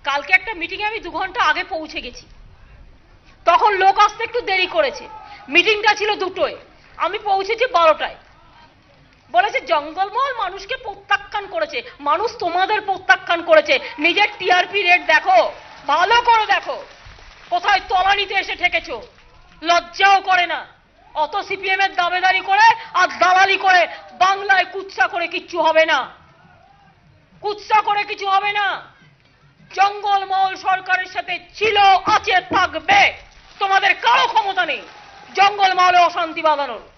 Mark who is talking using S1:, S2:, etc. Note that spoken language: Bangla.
S1: কালকে একটা মিটিংয়ে আমি 2 ঘন্টা আগে পৌঁছে গেছি, তখন লোক আসতে একটু দেরি করেছে, মিটিংটা ছিল 2টোয়, আমি পৌঁছেছি 12টায়। বলেছে জঙ্গলমহল মানুষকে প্রত্যাখ্যান করেছে। মানুষ তোমাদের প্রত্যাখ্যান করেছে। নিজের টিআরপি রেট দেখো, ভালো করে দেখো, কোথায় তলানিতে এসে ঠেকেছো, লজ্জাও করে না। অত সিপিএম এর দাবেদারি করে আর দালালি করে বাংলায় কুৎসা করে কিচ্ছু হবে না, কুৎসা করে কিছু হবে না। জঙ্গলমহল সরকারের সাথে ছিল, আছে, থাকবে। তোমাদের কারো ক্ষমতা নেই জঙ্গলমহলে অশান্তি বাঁধানোর।